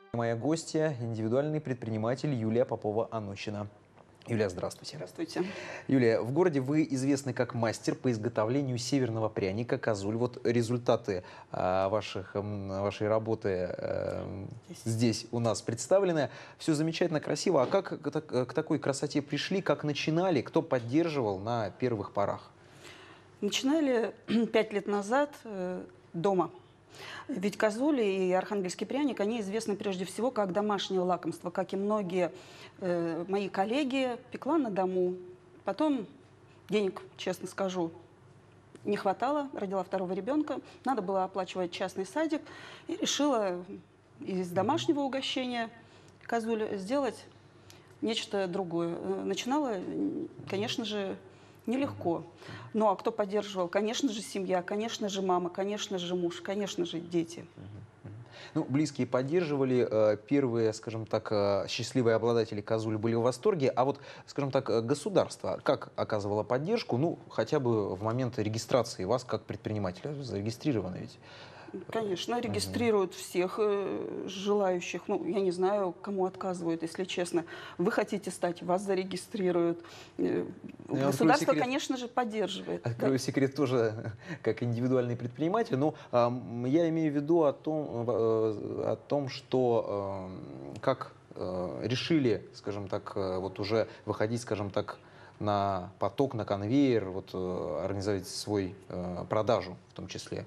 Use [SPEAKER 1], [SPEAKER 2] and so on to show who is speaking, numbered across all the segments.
[SPEAKER 1] Моя гостья, индивидуальный предприниматель Юлия Попова-Анощина. Юлия, здравствуйте.
[SPEAKER 2] Здравствуйте.
[SPEAKER 1] Юлия, в городе вы известны как мастер по изготовлению северного пряника «Козуль». Вот результаты вашей работы здесь у нас представлены. Все замечательно, красиво. А как к такой красоте пришли, как начинали, кто поддерживал на первых порах?
[SPEAKER 2] Начинали 5 лет назад дома. Ведь козули и архангельский пряник, они известны прежде всего как домашнее лакомство, как и многие мои коллеги, пекла на дому. Потом денег, честно скажу, не хватало, родила второго ребенка, надо было оплачивать частный садик, и решила из домашнего угощения козуль сделать нечто другое. Начинала, конечно же, нелегко. Ну а кто поддерживал? Конечно же, семья, конечно же, мама, конечно же, муж, конечно же, дети.
[SPEAKER 1] Ну, близкие поддерживали, первые, скажем так, счастливые обладатели «Козуль» были в восторге, а вот, скажем так, государство как оказывало поддержку, ну, хотя бы в момент регистрации вас как предпринимателя, зарегистрированы ведь?
[SPEAKER 2] Конечно, регистрируют всех желающих. Ну, я не знаю, кому отказывают, если честно. Вы хотите стать, вас зарегистрируют. Государство, конечно же, поддерживает.
[SPEAKER 1] Открою секрет тоже как индивидуальный предприниматель, но я имею в виду о том, что как решили, скажем так, вот уже выходить, скажем так, на поток, на конвейер, вот организовать свой продажу в том числе.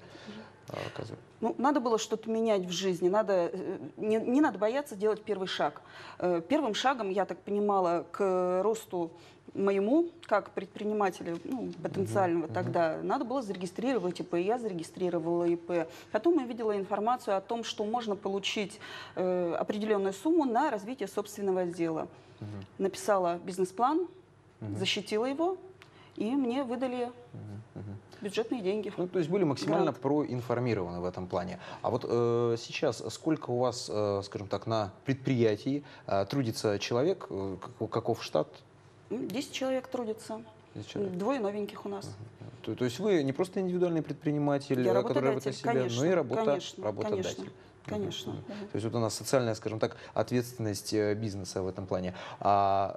[SPEAKER 2] Ну, надо было что-то менять в жизни, не надо бояться делать первый шаг. Первым шагом, я так понимала, к росту моему, как предпринимателя, ну, потенциального тогда, надо было зарегистрировать ИП. Я зарегистрировала ИП. Потом я видела информацию о том, что можно получить определенную сумму на развитие собственного дела. Написала бизнес-план, защитила его, и мне выдали бюджетные деньги.
[SPEAKER 1] Ну, то есть были максимально проинформированы в этом плане. А вот сейчас сколько у вас, скажем так, на предприятии трудится человек? Каков штат?
[SPEAKER 2] 10 человек трудится.
[SPEAKER 1] 10 человек.
[SPEAKER 2] Двое новеньких у нас.
[SPEAKER 1] То есть вы не просто индивидуальный предприниматель, который работает на себя,
[SPEAKER 2] конечно,
[SPEAKER 1] но и работодатель.
[SPEAKER 2] Конечно. Конечно.
[SPEAKER 1] То есть вот у нас социальная, скажем так, ответственность бизнеса в этом плане. А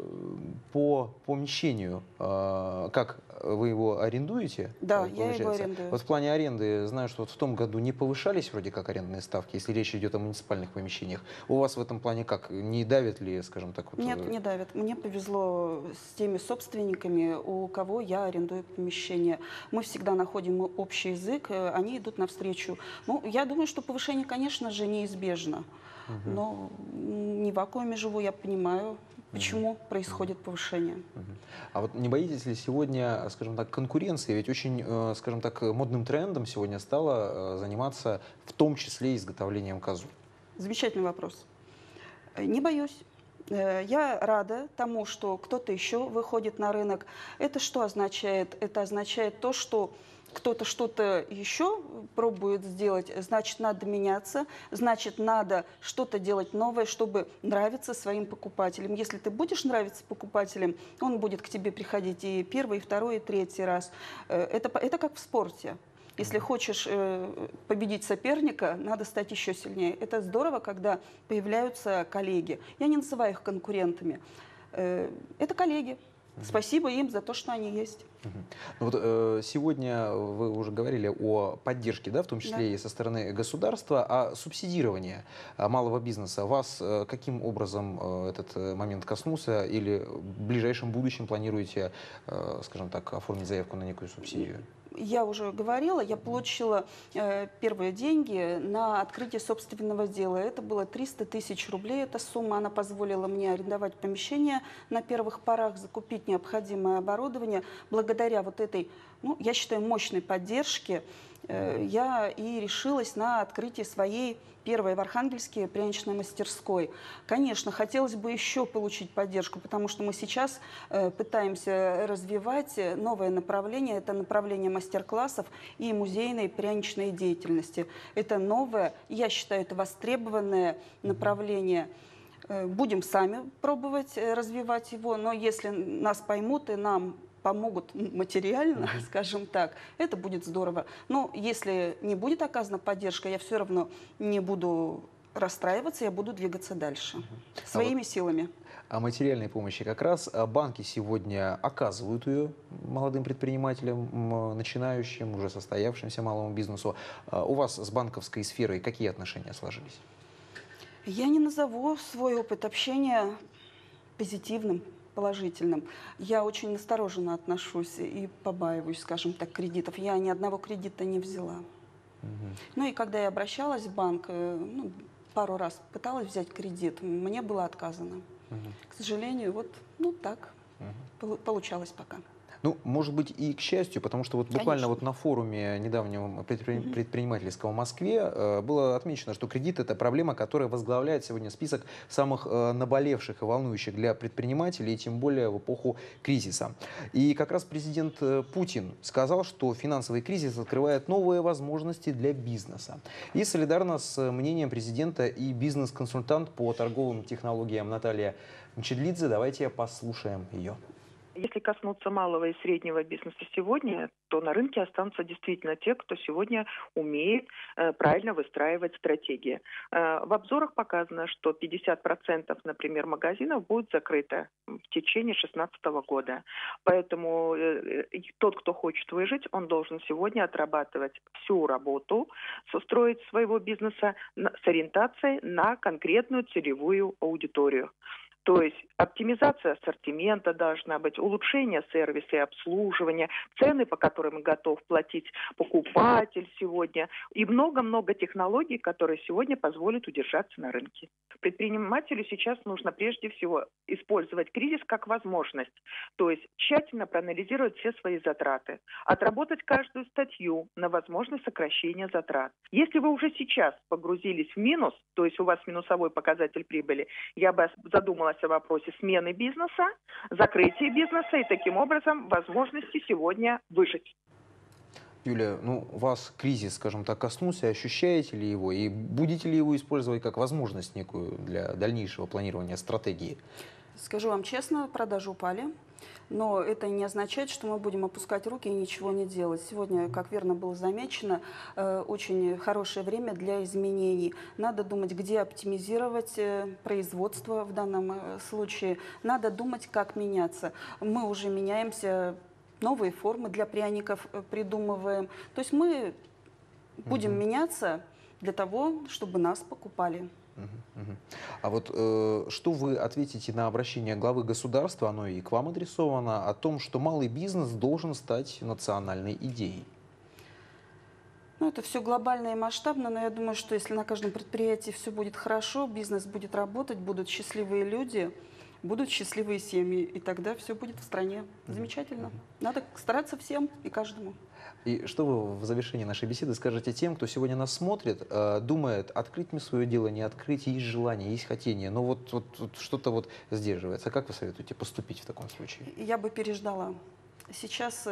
[SPEAKER 1] по помещению, как вы его арендуете?
[SPEAKER 2] Да, я его арендую.
[SPEAKER 1] Вот в плане аренды, знаю, что вот в том году не повышались вроде как арендные ставки, если речь идет о муниципальных помещениях. У вас в этом плане как? Не давит ли, скажем так? Вот...
[SPEAKER 2] Нет, не давит. Мне повезло с теми собственниками, у кого я арендую помещение. Мы всегда находим общий язык, они идут навстречу. Ну, я думаю, что повышение, конечно же, неизбежно. Но не в вакууме живу, я понимаю, почему происходит повышение.
[SPEAKER 1] А вот не боитесь ли сегодня, скажем так, конкуренции? Ведь очень, скажем так, модным трендом сегодня стало заниматься в том числе изготовлением козуль.
[SPEAKER 2] Замечательный вопрос. Не боюсь. Я рада тому, что кто-то еще выходит на рынок. Это что означает? Это означает то, что кто-то что-то еще пробует сделать, значит, надо меняться, значит, надо что-то делать новое, чтобы нравиться своим покупателям. Если ты будешь нравиться покупателям, он будет к тебе приходить и первый, и второй, и третий раз. Это как в спорте. Если хочешь победить соперника, надо стать еще сильнее. Это здорово, когда появляются коллеги. Я не называю их конкурентами. Это коллеги. Спасибо им за то, что они есть.
[SPEAKER 1] Вот сегодня вы уже говорили о поддержке, да, в том числе и со стороны государства, а субсидирование малого бизнеса. Вас каким образом этот момент коснулся или в ближайшем будущем планируете, скажем так, оформить заявку на некую субсидию?
[SPEAKER 2] Я уже говорила, я получила первые деньги на открытие собственного дела. Это было 300 тысяч рублей. Эта сумма, она позволила мне арендовать помещение на первых порах, закупить необходимое оборудование. Благодаря вот этой, ну, я считаю, мощной поддержке я и решилась на открытие своей первой в Архангельске пряничной мастерской. Конечно, хотелось бы еще получить поддержку, потому что мы сейчас пытаемся развивать новое направление. Это направление мастер-классов и музейной пряничной деятельности. Это новое, я считаю, это востребованное направление. Будем сами пробовать развивать его, но если нас поймут и нам помогут материально, скажем так, это будет здорово. Но если не будет оказана поддержка, я все равно не буду расстраиваться, я буду двигаться дальше своими силами.
[SPEAKER 1] О материальной помощи как раз банки сегодня оказывают ее молодым предпринимателям, начинающим, уже состоявшимся малому бизнесу. У вас с банковской сферой какие отношения сложились?
[SPEAKER 2] Я не назову свой опыт общения позитивным, положительным. Я очень настороженно отношусь и побаиваюсь, скажем так, кредитов. Я ни одного кредита не взяла. Ну и когда я обращалась в банк, ну, пару раз пыталась взять кредит, мне было отказано. К сожалению, вот ну так получалось пока.
[SPEAKER 1] Ну, может быть, и к счастью, потому что вот буквально
[SPEAKER 2] Конечно.
[SPEAKER 1] вот на форуме недавнем предпринимательском в Москве было отмечено, что кредит – это проблема, которая возглавляет сегодня список самых наболевших и волнующих для предпринимателей, и тем более в эпоху кризиса. И как раз президент Путин сказал, что финансовый кризис открывает новые возможности для бизнеса. И солидарно с мнением президента и бизнес-консультант по торговым технологиям Наталья Мчедлидзе, давайте послушаем ее.
[SPEAKER 3] Если коснуться малого и среднего бизнеса сегодня, то на рынке останутся действительно те, кто сегодня умеет правильно выстраивать стратегии. В обзорах показано, что 50%, например, магазинов будет закрыто в течение 2016 года. Поэтому тот, кто хочет выжить, он должен сегодня отрабатывать всю работу, устроить своего бизнеса с ориентацией на конкретную целевую аудиторию. То есть оптимизация ассортимента должна быть, улучшение сервиса и обслуживания, цены, по которым готов платить покупатель сегодня, и много-много технологий, которые сегодня позволят удержаться на рынке. Предпринимателю сейчас нужно прежде всего использовать кризис как возможность, то есть тщательно проанализировать все свои затраты, отработать каждую статью на возможность сокращения затрат. Если вы уже сейчас погрузились в минус, то есть у вас минусовой показатель прибыли, я бы задумалась о вопросе смены бизнеса, закрытия бизнеса и таким образом возможности сегодня выжить.
[SPEAKER 1] Юлия, ну, вас кризис, скажем так, коснулся, ощущаете ли его и будете ли его использовать как возможность некую для дальнейшего планирования стратегии?
[SPEAKER 2] Скажу вам честно, продажи упали, но это не означает, что мы будем опускать руки и ничего не делать. Сегодня, как верно было замечено, очень хорошее время для изменений. Надо думать, где оптимизировать производство в данном случае. Надо думать, как меняться. Мы уже меняемся, новые формы для пряников придумываем. То есть мы будем меняться для того, чтобы нас покупали.
[SPEAKER 1] А вот что вы ответите на обращение главы государства, оно и к вам адресовано, о том, что малый бизнес должен стать национальной идеей?
[SPEAKER 2] Ну, это все глобально и масштабно, но я думаю, что если на каждом предприятии все будет хорошо, бизнес будет работать, будут счастливые люди, будут счастливые семьи, и тогда все будет в стране. Замечательно. Надо стараться всем и каждому.
[SPEAKER 1] И что вы в завершении нашей беседы скажете тем, кто сегодня нас смотрит, думает, открыть мне свое дело, не открыть, есть желание, есть хотение, но вот что-то вот сдерживается. Как вы советуете поступить в таком случае?
[SPEAKER 2] Я бы переждала. Сейчас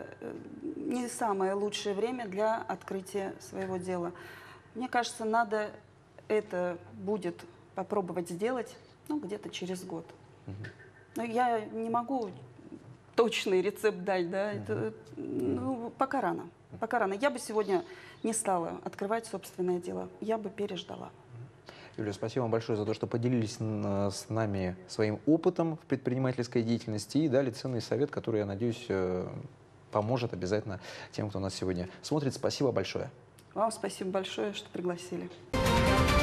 [SPEAKER 2] не самое лучшее время для открытия своего дела. Мне кажется, надо это будет попробовать сделать, ну, где-то через год. Но я не могу точный рецепт дать, да, это, ну, пока рано. Пока рано. Я бы сегодня не стала открывать собственное дело, я бы переждала.
[SPEAKER 1] Юлия, спасибо вам большое за то, что поделились с нами своим опытом в предпринимательской деятельности и дали ценный совет, который, я надеюсь, поможет обязательно тем, кто нас сегодня смотрит. Спасибо большое.
[SPEAKER 2] Вам спасибо большое, что пригласили.